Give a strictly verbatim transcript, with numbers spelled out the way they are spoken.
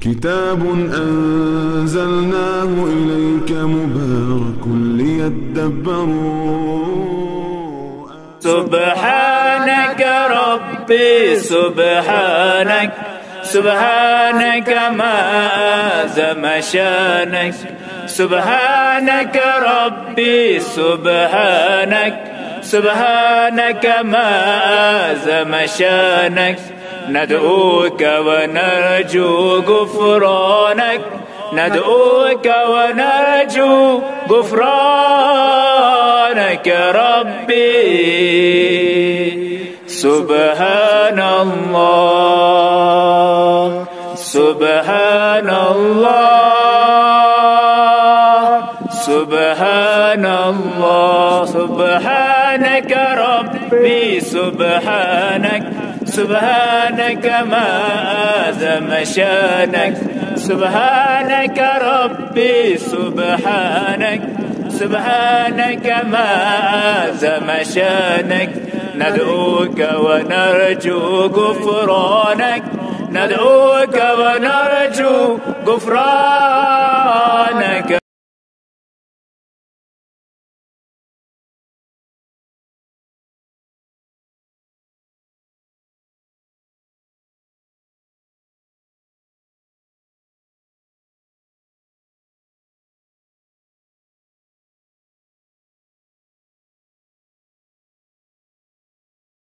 كتاب أنزلناه إليك مبارك ليدبروا. سبحانك ربي سبحانك، سبحانك ما أعظم شانك. سبحانك ربي سبحانك، سبحانك ما أعظم شانك. ندعوك ونرجو غفرانك، ندعوك ونرجو غفرانك ربي. سبحان الله سبحان الله سبحان الله. سبحانك ربي سبحانك، سبحانك ما أعظم شانك. سبحانك ربي سبحانك، سبحانك ما أعظم شانك. ندعوك ونرجو غفرانك، ندعوك ونرجو غفرانك.